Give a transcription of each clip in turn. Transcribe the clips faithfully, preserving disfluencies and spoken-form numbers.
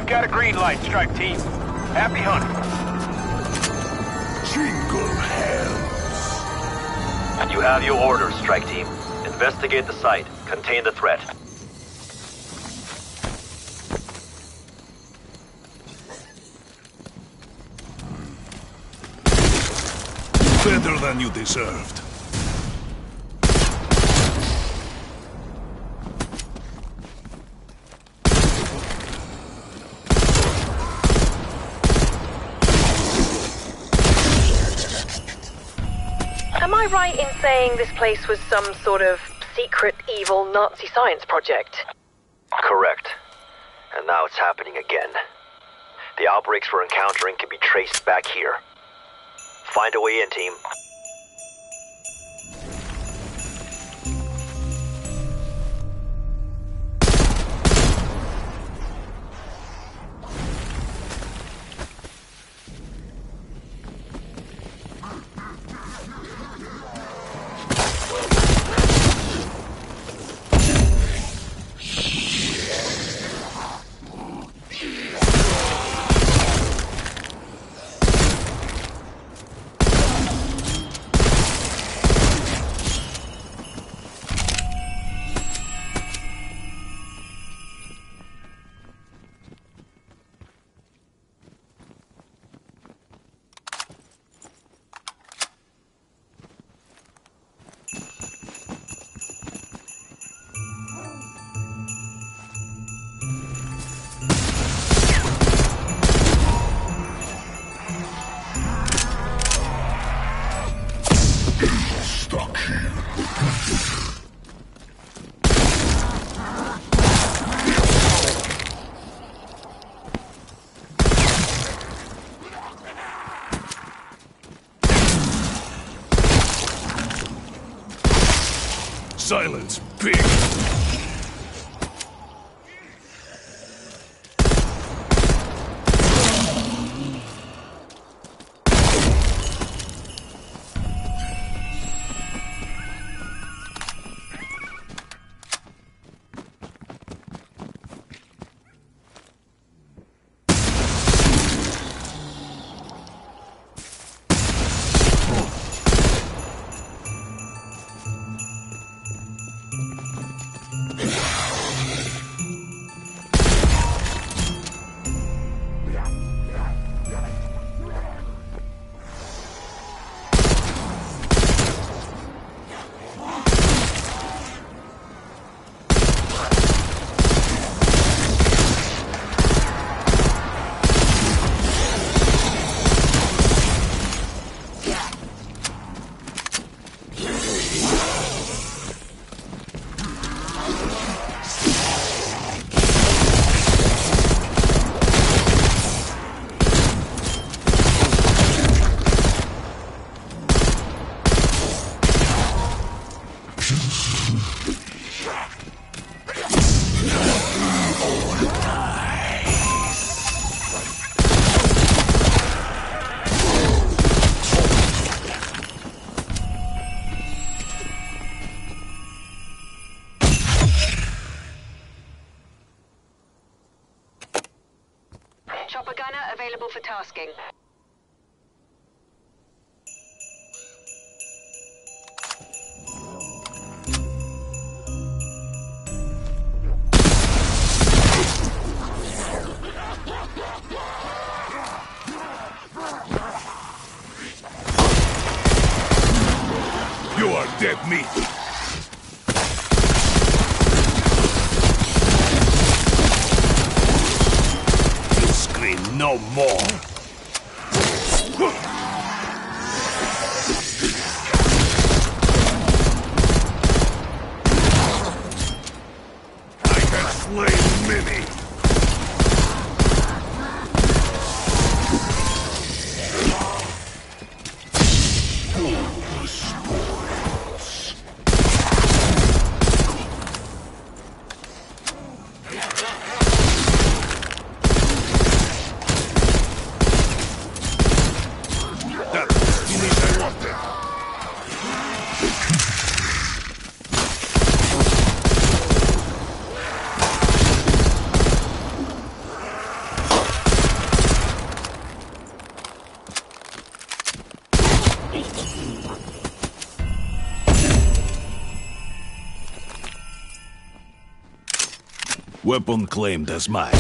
got a green light, strike team. Happy hunting. Jingle hells. You have your orders, strike team. Investigate the site. Contain the threat. Better than you deserved. Am I right in saying this place was some sort of secret, evil Nazi science project? Correct. And now it's happening again. The outbreaks we're encountering can be traced back here. Find a way in, team. Silence, pig! Chopper gunner available for tasking. You are dead meat. No more. I have slain many. Weapon claimed as mine.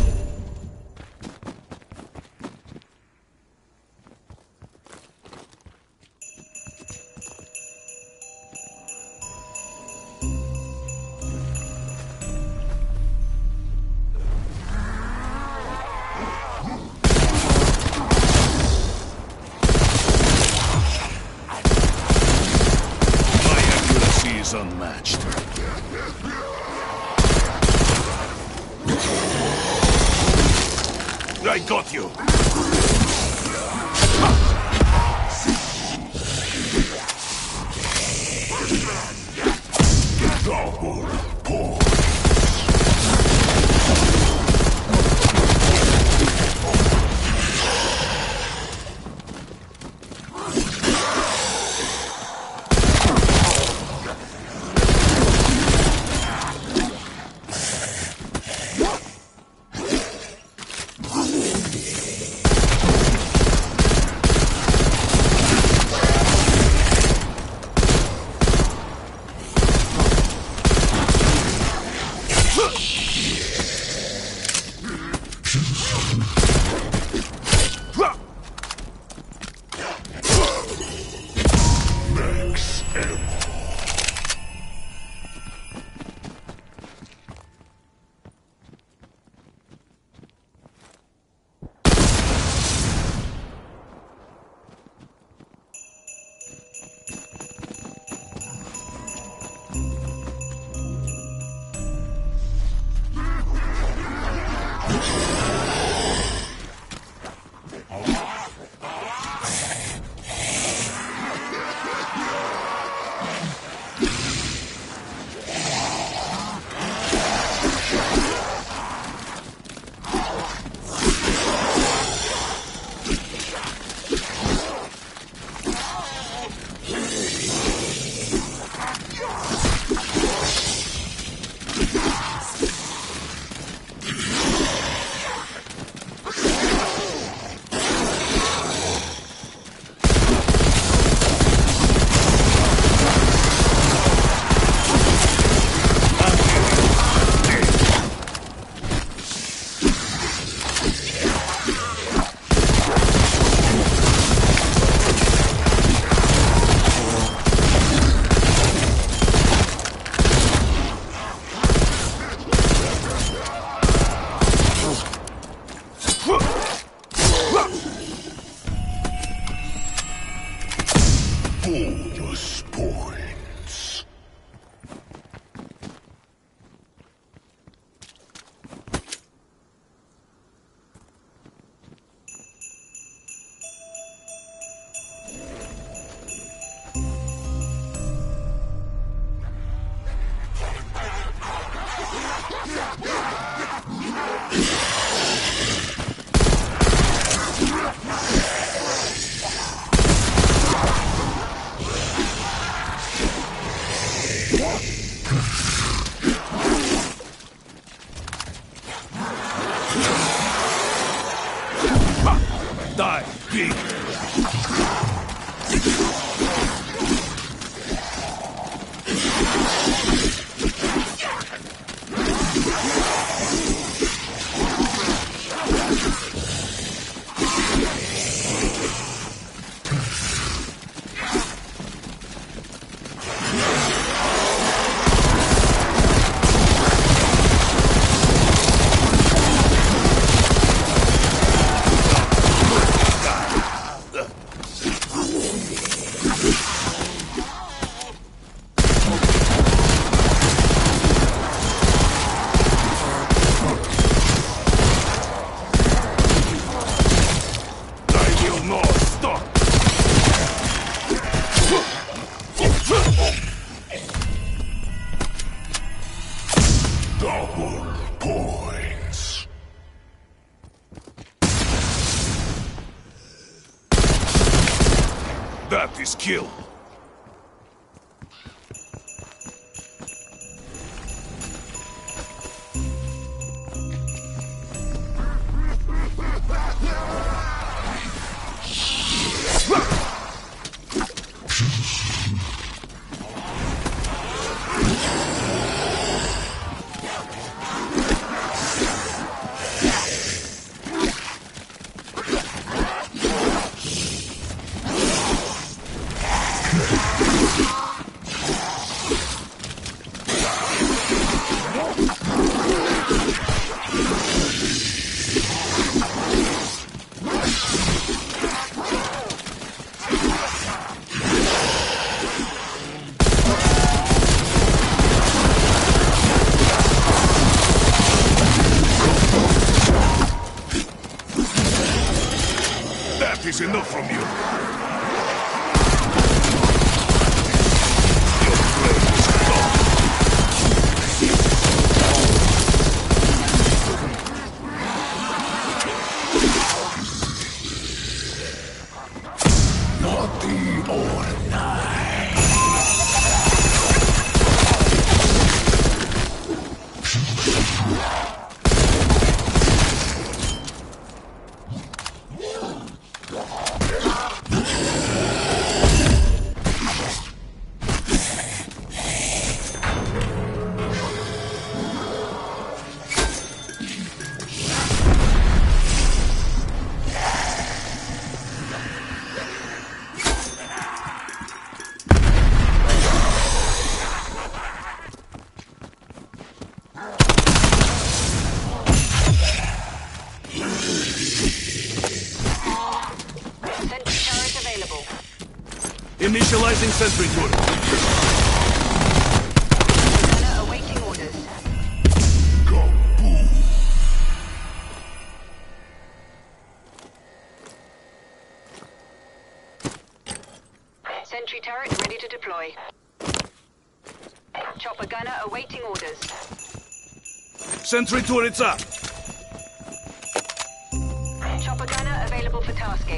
Unmatched. I got you. Double pull. Bonus points. Die, big. Double points. That is kill. is enough from you. Initializing sentry turret. Gunner awaiting orders. Kaboom! Sentry turret ready to deploy. Chopper gunner awaiting orders. Sentry turrets up! Chopper gunner available for tasking.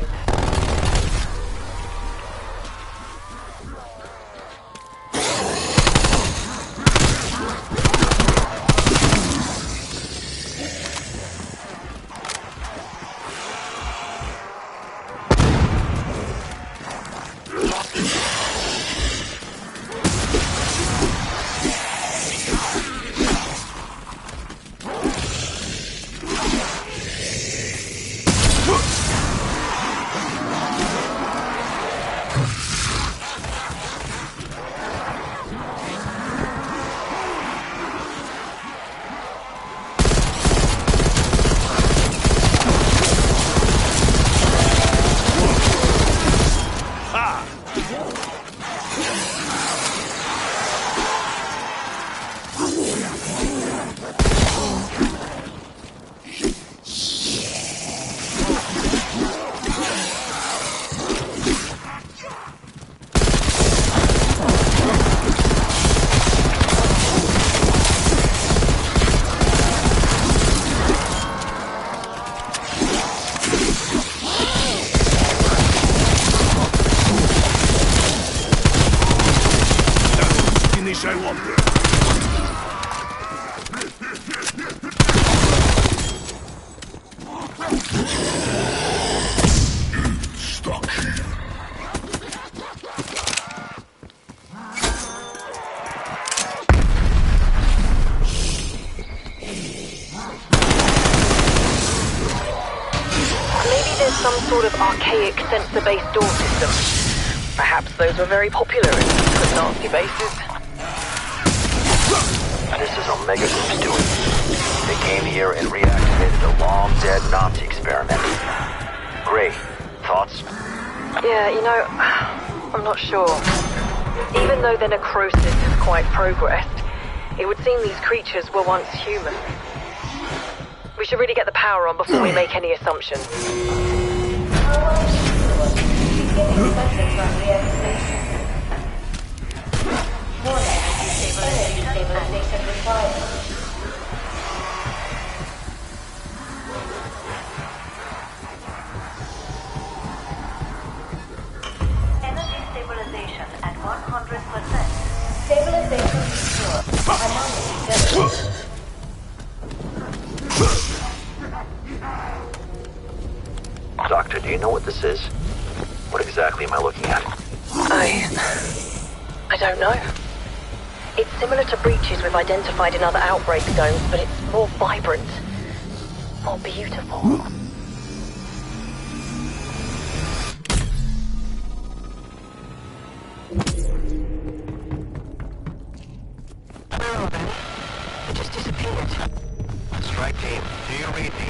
I want it. There's some sort of archaic sensor-based door system. Perhaps those were very popular in secret Nazi bases. This is Omega Group's doing. They came here and reactivated a long-dead Nazi experiment. Gray, thoughts? Yeah, you know, I'm not sure. Even though their necrosis has quite progressed, it would seem these creatures were once human. We should really get the power on before we make any assumptions. Energy stabilization at one hundred percent. Stabilization secure. Anomaly detected. Doctor, do you know what this is? What exactly am I looking at? I... I don't know. It's similar to breaches we've identified in other outbreak zones, but it's more vibrant, more beautiful. It just disappeared. Strike team, do you read me?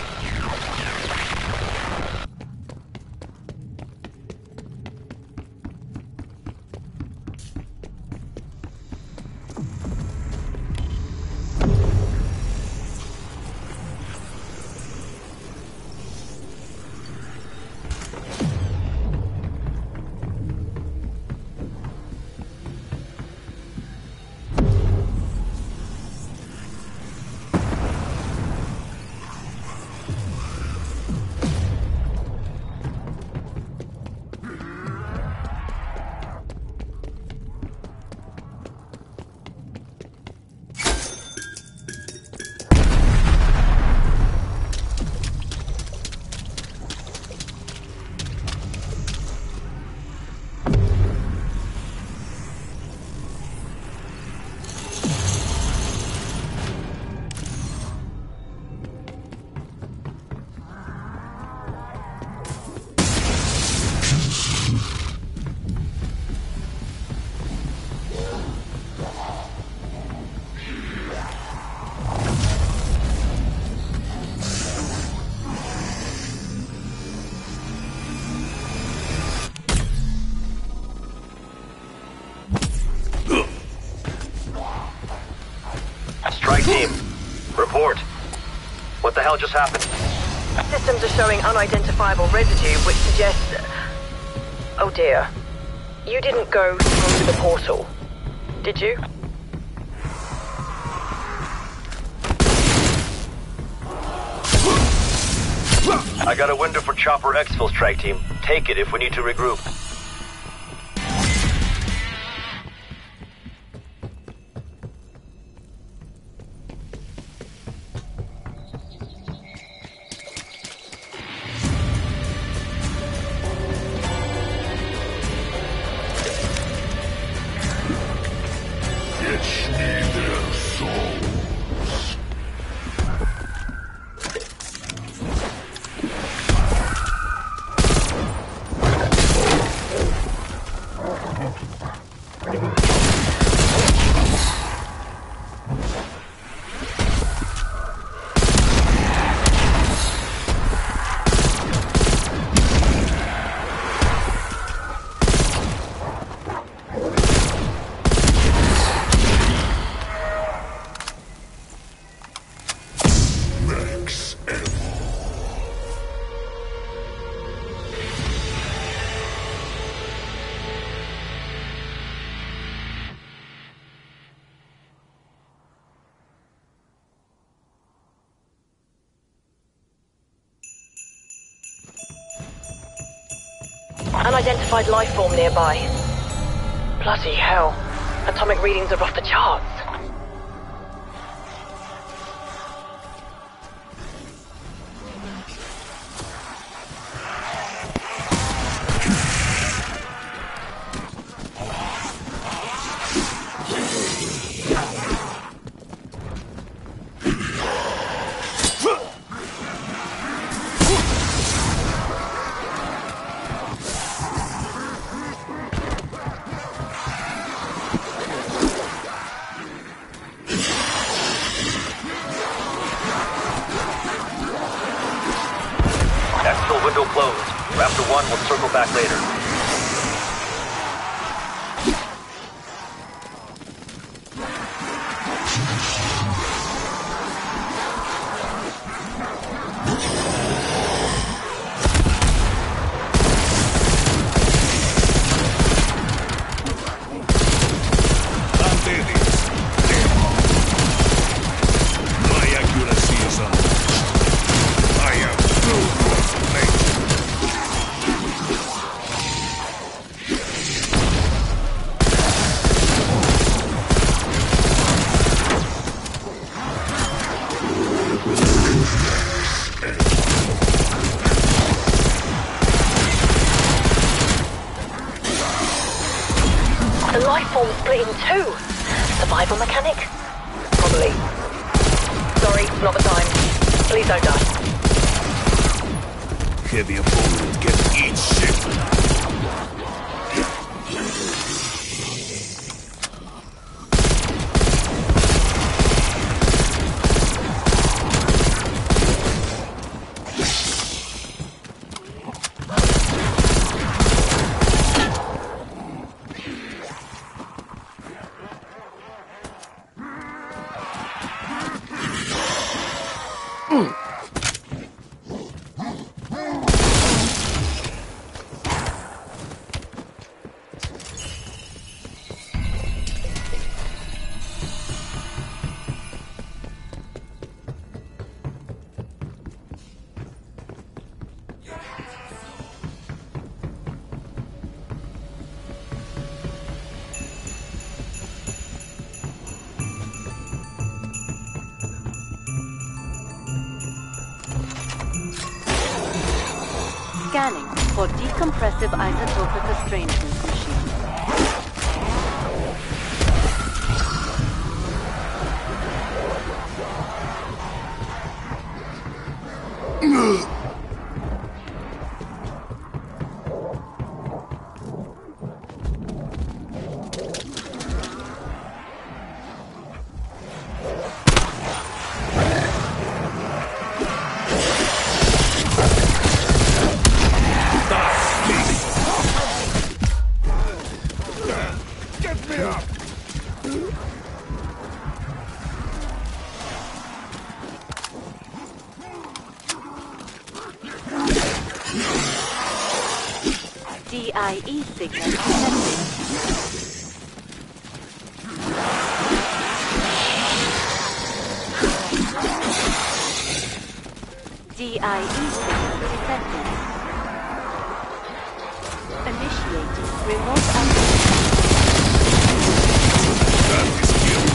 Strike team, report. What the hell just happened? Systems are showing unidentifiable residue, which suggests... Oh dear. You didn't go through the portal, did you? I got a window for Chopper Exfil, strike team. Take it if we need to regroup. Fetch me their souls. Max ammo. Unidentified life form nearby. Bloody hell. Atomic readings are off the charts. Exfil window closed. Raptor one will circle back later. Ante this. My accuracy is unmatched. I am true to nature. The life form split in two. Survival mechanic? Probably. Sorry, not the time. Please don't die. Heavy opponent can eat shit. Scanning for decompressive isotopic estrangement machine. Get me up! I E signal detected. D I E signal detected. Initiating remote access. That is killed.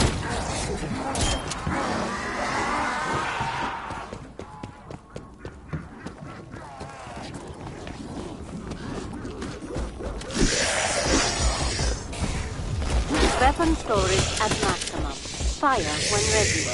Weapon storage at maximum. Fire when ready.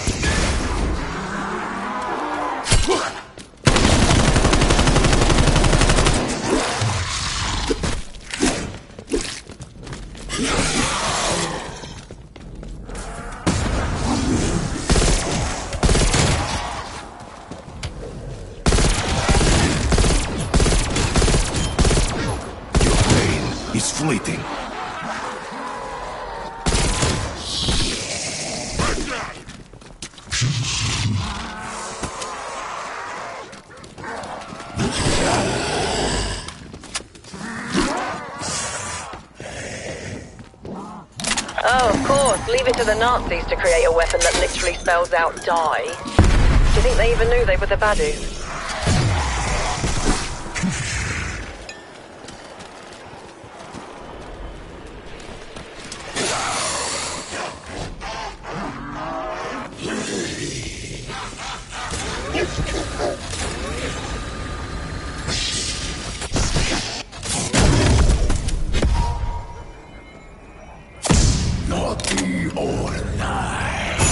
Your pain is fleeting. Oh, of course. Leave it to the Nazis to create a weapon that literally spells out die. Do you think they even knew they were the baddies? Naughty or nice.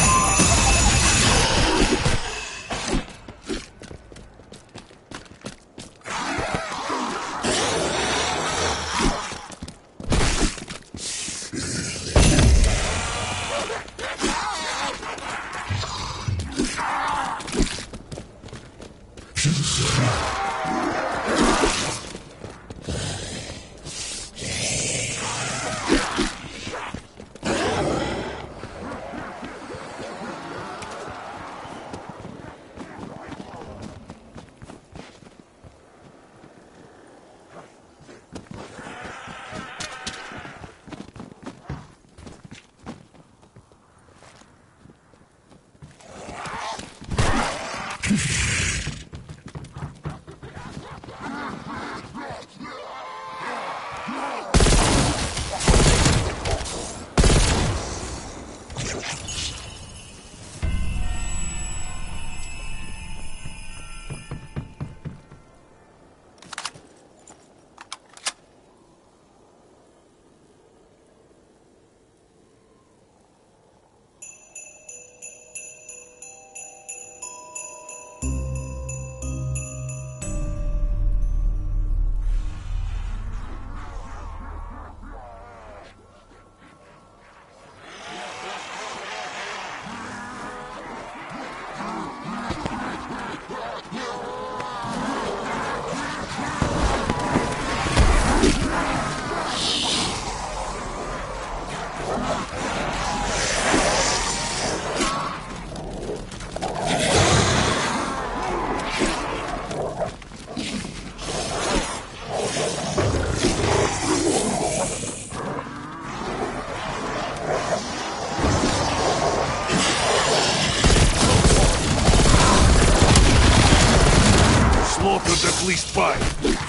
Slaughtered at least five.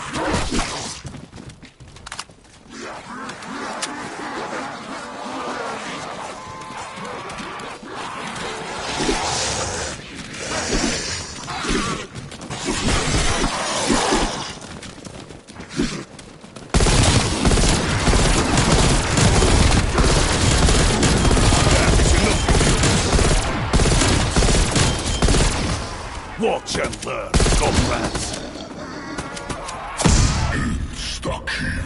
Watch and learn, comrades. Stuck here.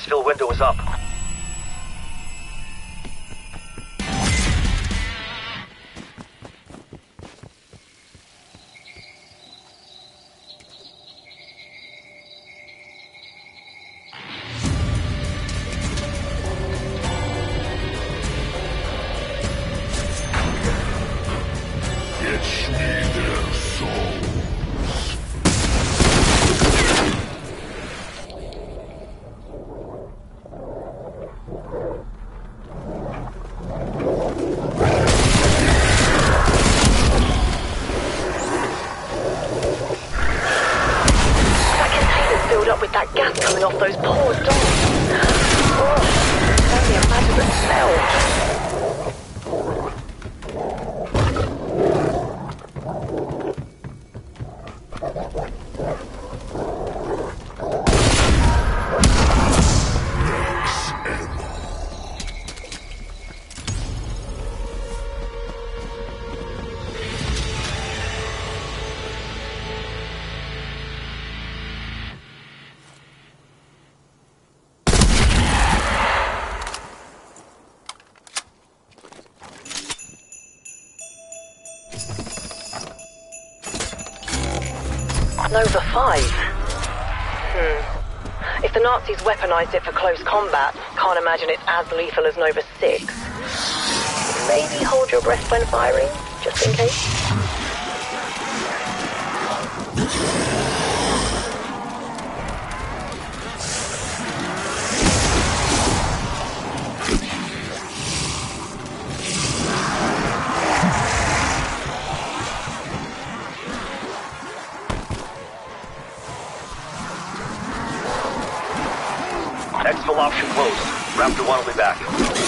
exfil window is up. Fetch me their souls. That container's filled up with that gas coming off those poor dogs. Oh, only imagine the smell. Nova five? Hmm. If the Nazis weaponized it for close combat, can't imagine it's as lethal as Nova six. Maybe hold your breath when firing, just in case. Exfil option closed. Raptor one will be back.